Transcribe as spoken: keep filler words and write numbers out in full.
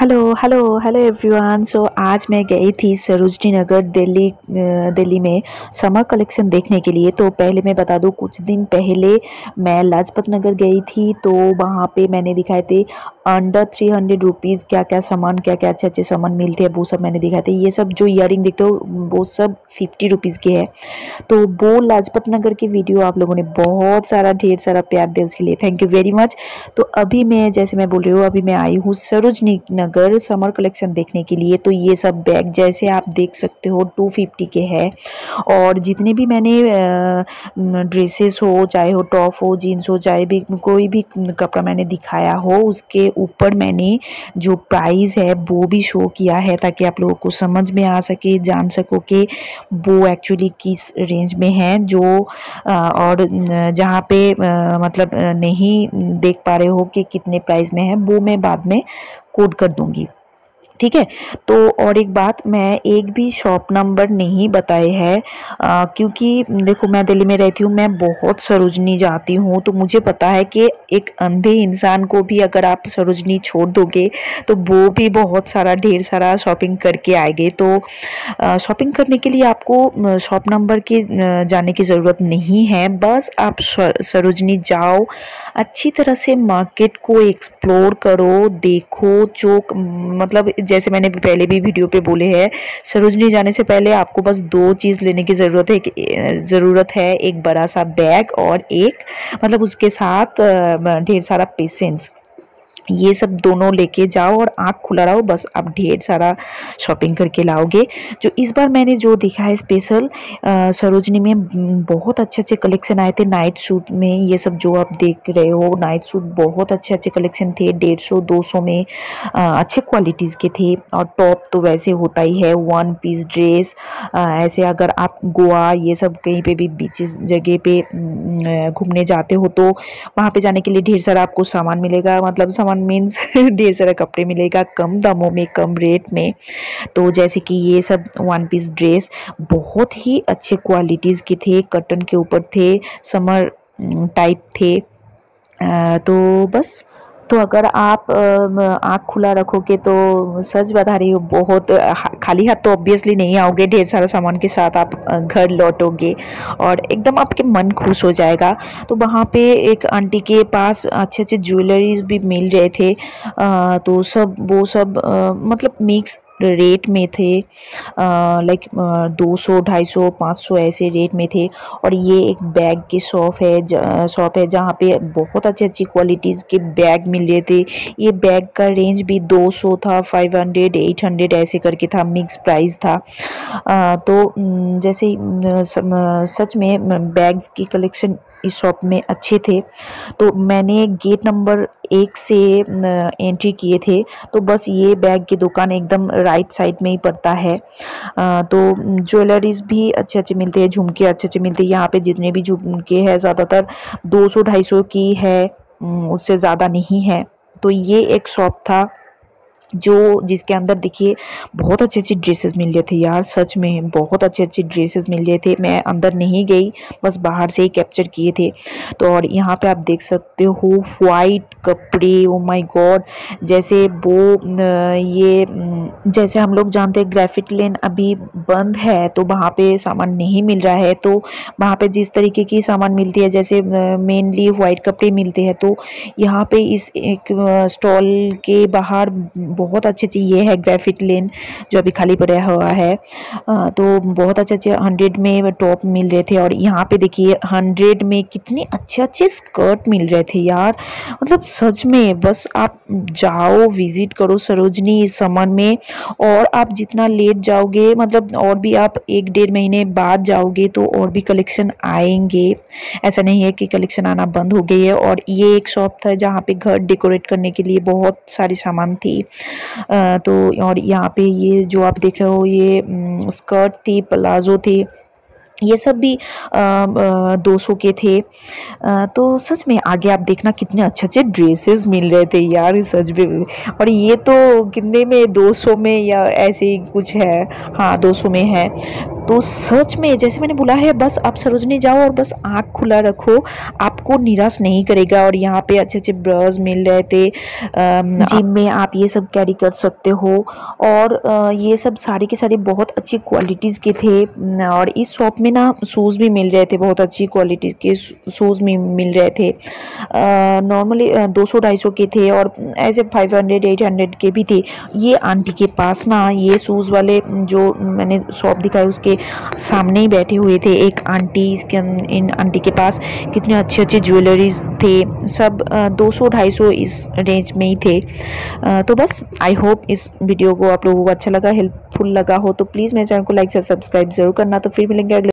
Hello hello hello everyone. So आज मैं गई थी सरोजनी नगर दिल्ली अ, दिल्ली में समर कलेक्शन देखने के लिए। तो पहले मैं बता दूं, कुछ दिन पहले मैं लाजपत नगर गई थी, तो वहाँ पे मैंने दिखाए थे अंडर थ्री हंड्रेड रुपीज़ क्या क्या सामान, क्या क्या अच्छे अच्छे सामान मिलते हैं, वो सब मैंने दिखाए थे। ये सब जो ईयरिंग देखते हो वो सब फिफ्टी रुपीज़ के है। तो वो लाजपत नगर की वीडियो आप लोगों ने बहुत सारा ढेर सारा प्यार दिया, उसके लिए थैंक यू वेरी मच। तो अभी मैं जैसे मैं बोल रही हूँ, अभी मैं आई हूँ सरोजनी नगर समर कलेक्शन देखने के लिए। तो ये सब बैग जैसे आप देख सकते हो टू फिफ्टी के है। और जितने भी मैंने ड्रेसेस हो, चाहे हो टॉप हो, जीन्स हो, चाहे भी कोई भी कपड़ा मैंने दिखाया हो, उसके ऊपर मैंने जो प्राइस है वो भी शो किया है, ताकि आप लोगों को समझ में आ सके, जान सको कि वो एक्चुअली किस रेंज में है। जो अ, और जहाँ पे अ, मतलब अ, नहीं देख पा रहे हो कि कितने प्राइस में है, वो मैं बाद में कोड कर दूंगी, ठीक है। तो और एक बात, मैं एक भी शॉप नंबर नहीं बताए है, अ, क्योंकि देखो मैं दिल्ली में रहती हूँ, मैं बहुत सरोजनी जाती हूँ, तो मुझे पता है कि एक अंधे इंसान को भी अगर आप सरोजनी छोड़ दोगे तो वो भी बहुत सारा ढेर सारा शॉपिंग करके आएंगे। तो शॉपिंग करने के लिए आपको शॉप नंबर के अ, जाने की ज़रूरत नहीं है। बस आप सरोजनी जाओ, अच्छी तरह से मार्केट को एक्सप्लोर करो, देखो। जो मतलब जैसे मैंने पहले भी वीडियो पे बोले हैं, सरोजनी जाने से पहले आपको बस दो चीज़ लेने की ज़रूरत है ज़रूरत है एक बड़ा सा बैग और एक मतलब उसके साथ ढेर सारा पेशेंस। ये सब दोनों लेके जाओ और आँख खुला रहो, बस आप ढेर सारा शॉपिंग करके लाओगे। जो इस बार मैंने जो देखा है स्पेशल सरोजनी में, बहुत अच्छे अच्छे कलेक्शन आए थे नाइट सूट में। ये सब जो आप देख रहे हो नाइट सूट, बहुत अच्छे अच्छे कलेक्शन थे, डेढ़ सौ दो सौ में आ, अच्छे क्वालिटीज़ के थे। और टॉप तो वैसे होता ही है, वन पीस ड्रेस। ऐसे अगर आप गोवा ये सब कहीं पे भी बीचेस जगह पे घूमने जाते हो, तो वहाँ पे जाने के लिए ढेर सारा आपको सामान मिलेगा। मतलब सामान मीन्स ढेर सारा कपड़े मिलेगा कम दामों में, कम रेट में। तो जैसे कि ये सब वन पीस ड्रेस बहुत ही अच्छे क्वालिटीज़ के थे, कॉटन के ऊपर थे, समर टाइप थे। आ, तो बस, तो अगर आप आँख खुला रखोगे तो सच बता रही हूँ, बहुत खाली हाथ तो ऑब्वियसली नहीं आओगे, ढेर सारा सामान के साथ आप घर लौटोगे और एकदम आपके मन खुश हो जाएगा। तो वहाँ पे एक आंटी के पास अच्छे अच्छे ज्वेलरीज भी मिल रहे थे, आ, तो सब वो सब आ, मतलब मिक्स रेट में थे, लाइक दो सौ ढाई सौ पाँच सौ ऐसे रेट में थे। और ये एक बैग की शॉप है शॉप है जहाँ पे बहुत अच्छी अच्छी क्वालिटीज़ के बैग मिल रहे थे। ये बैग का रेंज भी दो सौ था, फाइव हंड्रेड एट हंड्रेड ऐसे करके था, मिक्स प्राइस था। आ, तो जैसे सच में बैग्स की कलेक्शन इस शॉप में अच्छे थे। तो मैंने गेट नंबर एक से एंट्री किए थे, तो बस ये बैग की दुकान एकदम राइट साइड में ही पड़ता है। आ, तो ज्वेलरीज भी अच्छे अच्छे मिलते हैं, झुमके अच्छे अच्छे मिलते हैं। यहाँ पे जितने भी झुमके हैं ज़्यादातर दो सौ ढाई सौ की है, उससे ज़्यादा नहीं है। तो ये एक शॉप था जो जिसके अंदर देखिए बहुत अच्छी अच्छी ड्रेसेस मिल रहे थे यार, सच में बहुत अच्छे अच्छे ड्रेसेस मिल रहे थे। मैं अंदर नहीं गई, बस बाहर से ही कैप्चर किए थे। तो और यहाँ पे आप देख सकते हो वाइट कपड़े, ओ माय गॉड। जैसे वो ये जैसे हम लोग जानते हैं ग्राफिक लेन अभी बंद है, तो वहाँ पे सामान नहीं मिल रहा है। तो वहाँ पे जिस तरीके की सामान मिलती है, जैसे मेनली वाइट कपड़े मिलते हैं, तो यहाँ पे इस एक स्टॉल के बाहर बहुत अच्छे अच्छे ये है ग्राफिक लेन जो अभी खाली पड़ा हुआ है। आ, तो बहुत अच्छे अच्छे हंड्रेड में टॉप मिल रहे थे। और यहाँ पे देखिए हंड्रेड में कितने अच्छे अच्छे स्कर्ट मिल रहे थे यार। मतलब सच में बस आप जाओ, विजिट करो सरोजनी इस समर में। और आप जितना लेट जाओगे, मतलब और भी आप एक डेढ़ महीने बाद जाओगे, तो और भी कलेक्शन आएंगे। ऐसा नहीं है कि कलेक्शन आना बंद हो गई है। और ये एक शॉप था जहाँ पे घर डेकोरेट करने के लिए बहुत सारी सामान थी। आ, तो और यहाँ पे ये जो आप देख रहे हो ये स्कर्ट थी, प्लाजो थे, ये सब भी दो सौ के थे। आ, तो सच में आगे आप देखना कितने अच्छे अच्छे ड्रेसेस मिल रहे थे यार, सच में। और ये तो कितने में, दो सौ में या ऐसे ही कुछ है, हाँ दो सौ में है। तो सच में जैसे मैंने बोला है, बस आप सरोजनी जाओ और बस आँख खुला रखो, आपको निराश नहीं करेगा। और यहाँ पे अच्छे अच्छे ब्रश मिल रहे थे, जिम में आप ये सब कैरी कर सकते हो। और ये सब सारी के सारी बहुत अच्छी क्वालिटीज़ के थे। और इस शॉप में ना शूज़ भी मिल रहे थे, बहुत अच्छी क्वालिटी के शूज़ भी मिल रहे थे। नॉर्मली दो सौ ढाई सौ के थे और ऐसे फाइव हंड्रेड एट हंड्रेड के भी थे। ये आंटी के पास ना ये शूज़ वाले जो मैंने शॉप दिखाई उसके सामने ही बैठे हुए थे एक आंटी। इसके इन आंटी के पास कितने अच्छे अच्छे ज्वेलरीज थे, सब दो सौ ढाई सौ इस रेंज में ही थे। तो बस आई होप इस वीडियो को आप लोगों को अच्छा लगा, हेल्पफुल लगा हो तो प्लीज़ मेरे चैनल को लाइक से सब्सक्राइब जरूर करना। तो फिर मिलेंगे अगले